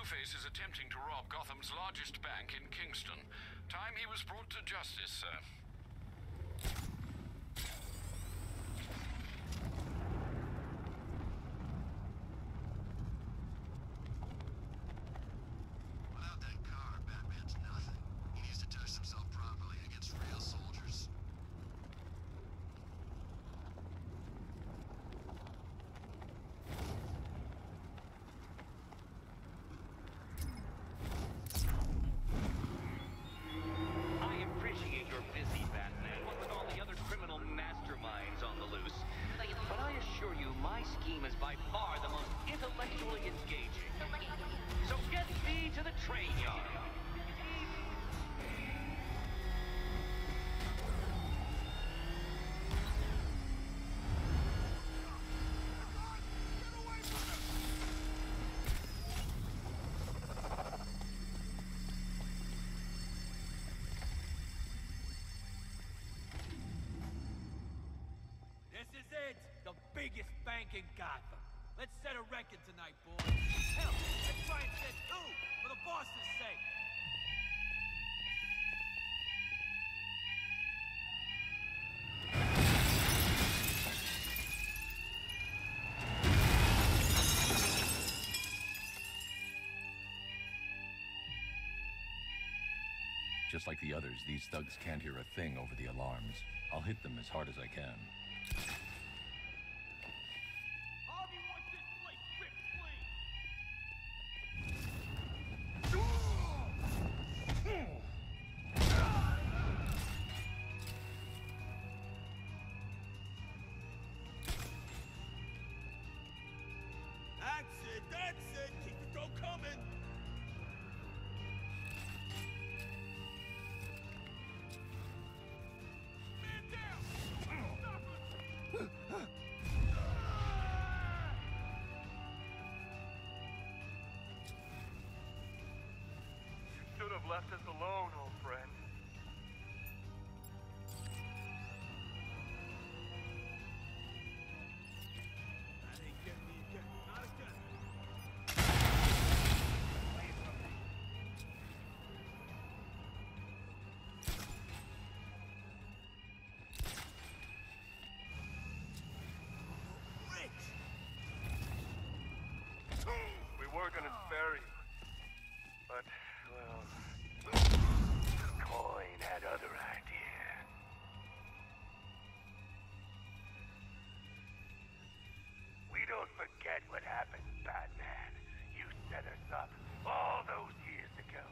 Two-Face is attempting to rob Gotham's largest bank in Kingston. Time he was brought to justice, sir. Without that car, Batman's nothing. He needs to test himself properly against real soldiers. This is it! The biggest bank in Gotham. Let's set a record tonight, boys. Hell, let's try and set two, for the boss's sake. Just like the others, these thugs can't hear a thing over the alarms. I'll hit them as hard as I can. Harvey wants this place ripped clean. That's it! Keep the dough coming! Should have left us alone, old friend. That ain't getting me again. Not again. Away from me. Rich! We were gonna spare you. But, well, the coin had other ideas. We don't forget what happened, Batman. You set us up all those years ago.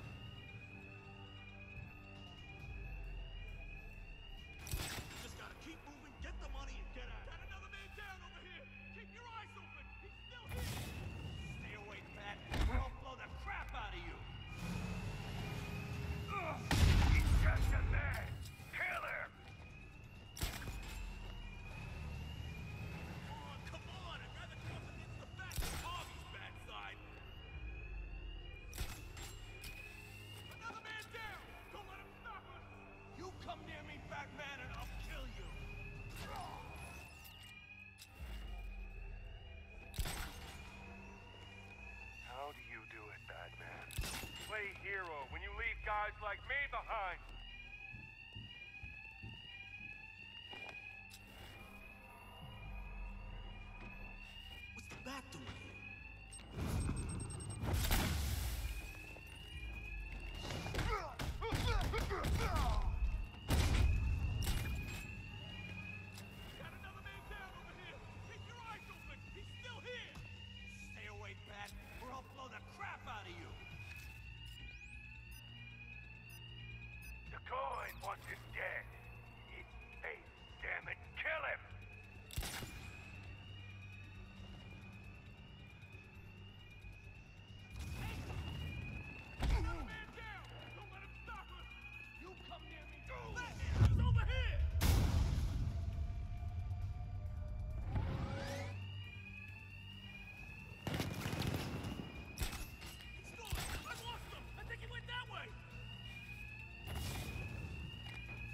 Just gotta keep moving, get the money, and get out. Got another man down over here! Keep your eyes open! He's still here! Stay away, Pat, or I'll blow the crap out of you! He's just a man! Kill him! Come on! I'd rather come up against the back than Harvey's bad side! Another man down! Don't let him stop us! You come near me, Batman, and I'll kill you! How do you do it, Batman? Play hero when you leave guys like me behind. What's the bat doing here? Got another man down over here! Keep your eyes open! He's still here! Stay away, Bat, or I'll blow the crap out of you! The coin wants him dead. Eat face, damn it, kill him! Another man down! Don't let him stop us! You come near me! Batman, he's over here! He's gone! I lost him! I think he went that way!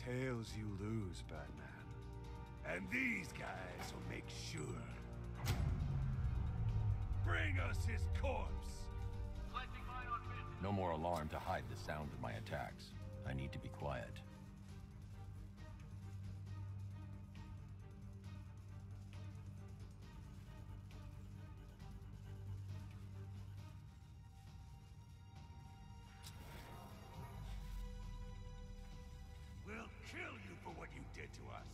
tails you lose, Batman. And these guys will make sure. Bring us his corpse! Planting mine on Vince. No more alarm to hide the sound of my attacks. I need to be quiet. We'll kill you for what you did to us.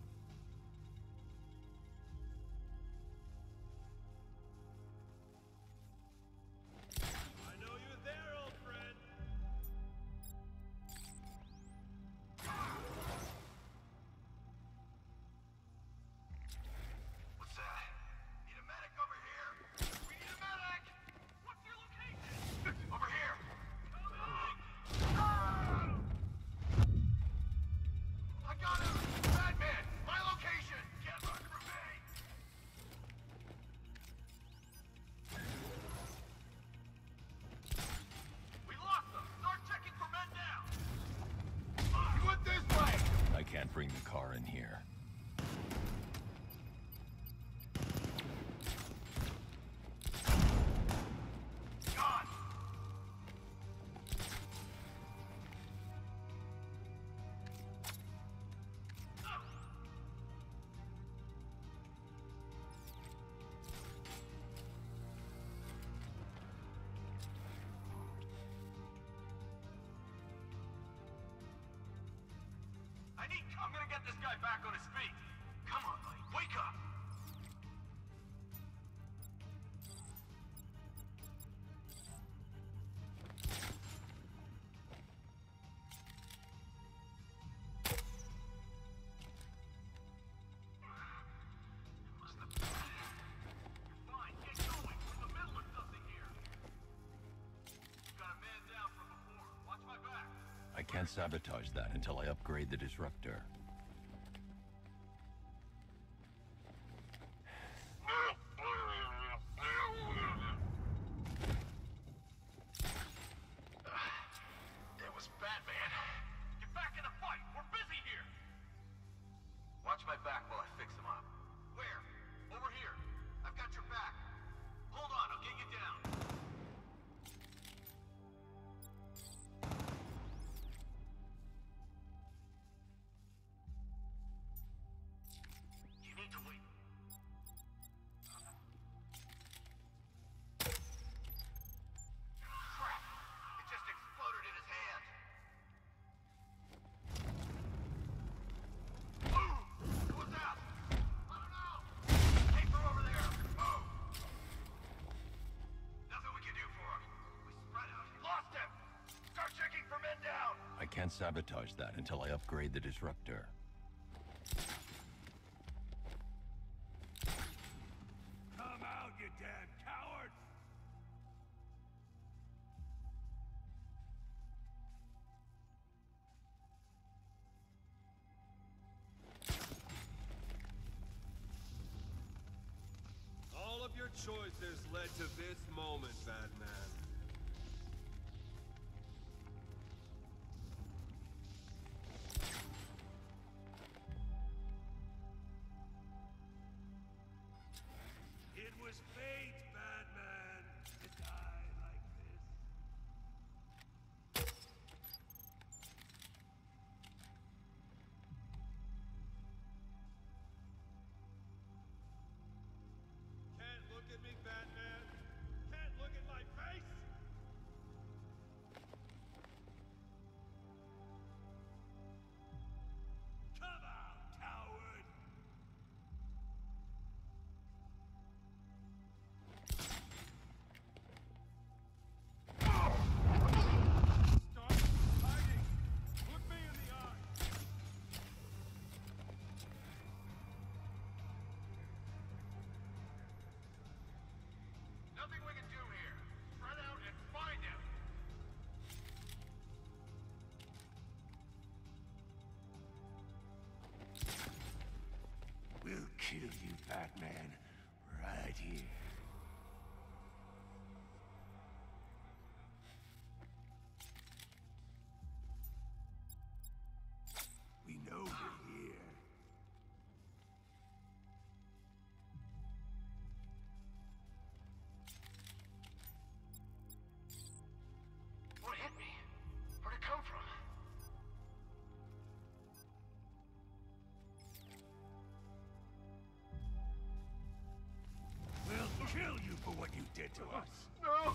I know you're there, old friend. What's that? Need a medic over here. We need a medic! What's your location? Over here! I got him! Batman! My location! Can't run from me! We lost them. Start checking for men down. You went this way! I can't bring the car in here. Gone! I'm gonna get this guy back on his feet. Come on, buddy. Wake up! Fine, get going. We're in the middle of something here. Got a man down from before. Watch my back. I can't sabotage that until I upgrade the disruptor. It was Batman. Get back in the fight. We're busy here. Watch my back while I fix him up. Where? Over here. I've got your back. Hold on, I'll get you down. You need to wait. Crap! It just exploded in his hand. What's that? I don't know. Hey, from over there. Oh. Nothing we can do for him. We spread out. Lost him. Start checking for men down. I can't sabotage that until I upgrade the disruptor. Come out, you damn coward! All of your choices led to this moment, Batman. It was fate, Batman, to die like this. Can't look at me, Batman. Can't look at my face. Come out, coward! Start hiding. Look me in the eye. Nothing we can do here. Spread out and find him. We'll kill you, Batman, right here. to us. No!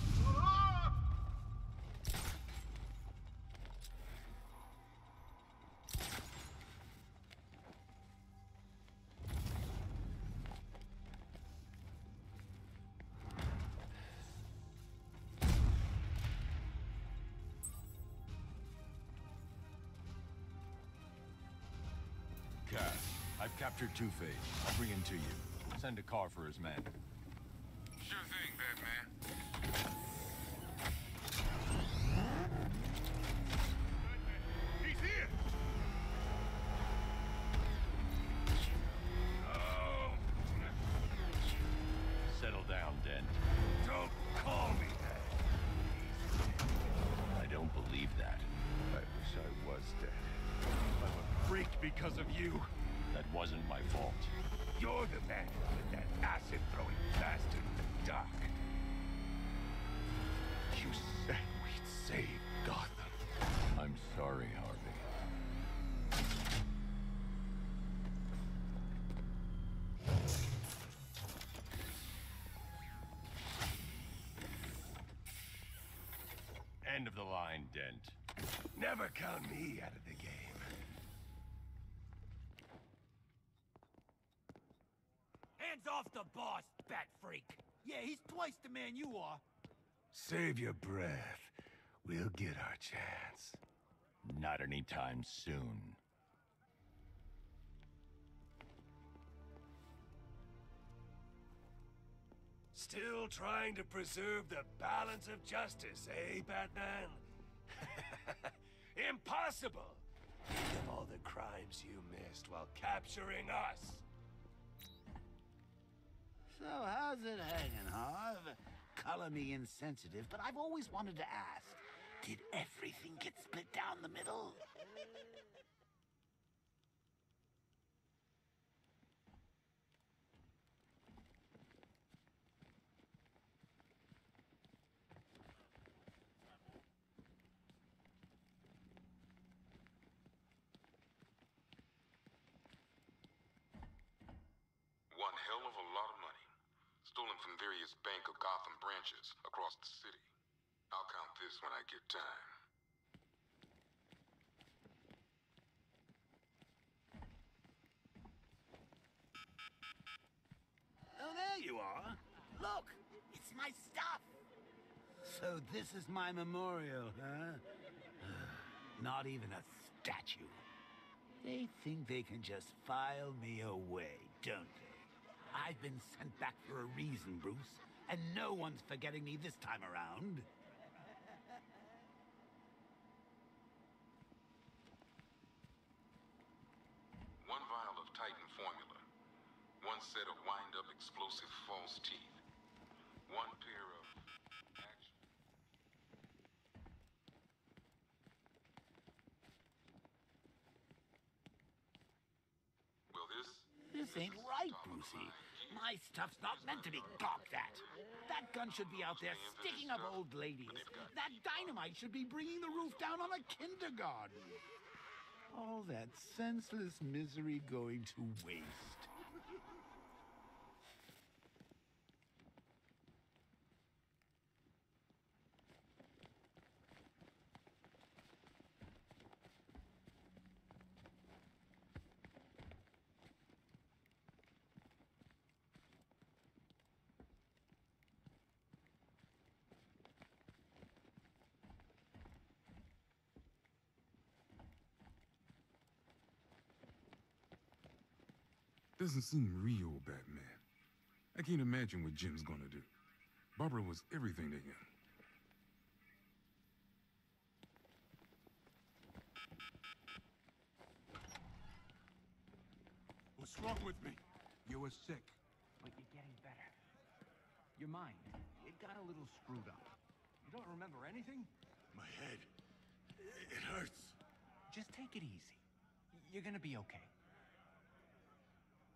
Cass, I've captured Two-Face. I'll bring him to you. Send a car for his men. Sure thing, Batman. He's here! Oh! Settle down, Dent. Don't call me that. I don't believe that. I wish I was dead. I'm a freak because of you. That wasn't my fault. You're the man who let that acid-throwing bastard in the dock. You said we'd save Gotham. I'm sorry, Harvey. End of the line, Dent. Never count me out of the game. Hands off the boss, bat freak. Yeah, he's twice the man you are. Save your breath. We'll get our chance. Not anytime soon. Still trying to preserve the balance of justice, eh, Batman? Impossible! Think of all the crimes you missed while capturing us. So how's it hanging, Harv? Color me insensitive, but I've always wanted to ask. Did everything get split down the middle? One hell of a lot of money. Stolen from various Bank of Gotham branches across the city. I'll count this when I get time. Oh, there you are. Look, it's my stuff. So this is my memorial, huh? Not even a statue. They think they can just file me away, don't they? I've been sent back for a reason, Bruce, and no one's forgetting me this time around. One vial of Titan formula. One set of wind-up explosive false teeth. One pair of action. Well, This ain't right, Brucey. My stuff's not meant to be gawked at. That gun should be out there sticking up old ladies. That dynamite should be bringing the roof down on a kindergarten. All that senseless misery going to waste. Doesn't seem real, Batman. I can't imagine what Jim's gonna do. Barbara was everything to him. What's wrong with me? You were sick, but you're getting better. Your mind, it got a little screwed up. You don't remember anything? My head. It hurts. Just take it easy. You're gonna be okay.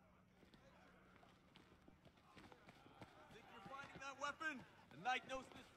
Think you're finding that weapon? The night knows this